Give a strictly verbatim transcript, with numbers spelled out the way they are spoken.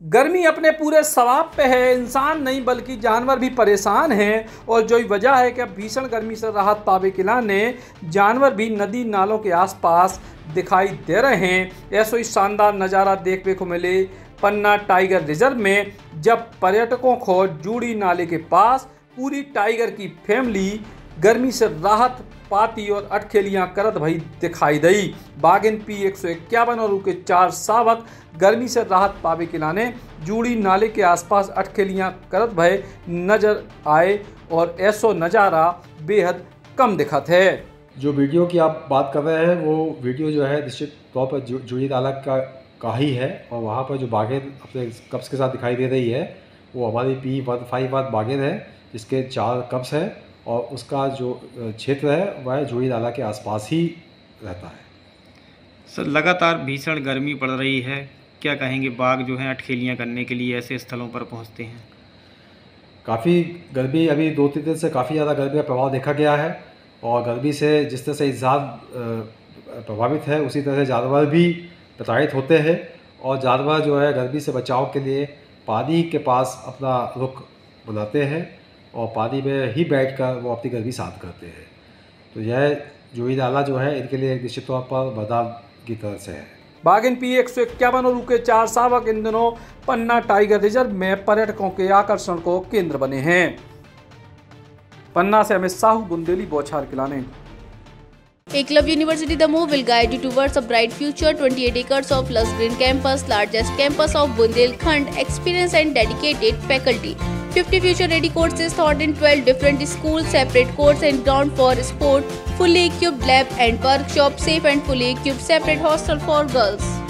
गर्मी अपने पूरे सवाब पे है, इंसान नहीं बल्कि जानवर भी परेशान हैं। और जो वजह है कि अब भीषण गर्मी से राहत पावे के लाने जानवर भी नदी नालों के आसपास दिखाई दे रहे हैं। ऐसा ही शानदार नज़ारा देखने को मिले पन्ना टाइगर रिजर्व में, जब पर्यटकों को जूड़ी नाले के पास पूरी टाइगर की फैमिली गर्मी से राहत पाती और अटखेलियाँ करत भई दिखाई दई। बागिन पी एक सौ इक्यावन और उनके चार शावक गर्मी से राहत पावे के लाने जूड़ी नाले के आसपास अटखेलियाँ करत भय नजर आए और ऐसो नज़ारा बेहद कम दिखत है। जो वीडियो की आप बात कर रहे हैं वो वीडियो जो है निश्चित तौर पर जूड़ी नाला का का ही है, और वहाँ पर जो बागिन अपने कब्स के साथ दिखाई दे रही है वो हमारी पी वन फाइव वन बागिन है, जिसके चार कब्स हैं और उसका जो क्षेत्र है वह जूड़ी नाला के आसपास ही रहता है। सर, लगातार भीषण गर्मी पड़ रही है, क्या कहेंगे? बाघ जो हैं अटखेलियाँ करने के लिए ऐसे स्थलों पर पहुंचते हैं। काफ़ी गर्मी अभी दो तीन दिन से काफ़ी ज़्यादा गर्मी का प्रभाव देखा गया है, और गर्मी से जिस तरह से इंसान प्रभावित है उसी तरह से जानवर भी प्रताड़ित होते हैं, और जानवर जो है गर्मी से बचाव के लिए पानी के पास अपना रुख बनाते हैं और पानी में ही बैठकर वो अपनी गर्मी शांत करते हैं। तो यह जूड़ी नाला जो है इनके लिए निश्चित तौर पर वरदान की तरह से है। बागिन पी एक सौ इक्यावन और उनके चार शावक इन दिनों पन्ना टाइगर रिजर्व में पर्यटकों के आकर्षण को केंद्र बने हैं। पन्ना से अमित साहू, बुंदेली बौछार खिलाने। Eklavya University Damoh will guide you towards a bright future. twenty-eight acres of lush green campus, largest campus of Bundelkhand, experienced and dedicated faculty. fifty future-ready courses taught in twelve different schools, separate courts and ground for sport, fully equipped lab and workshop, safe and fully equipped separate hostel for girls.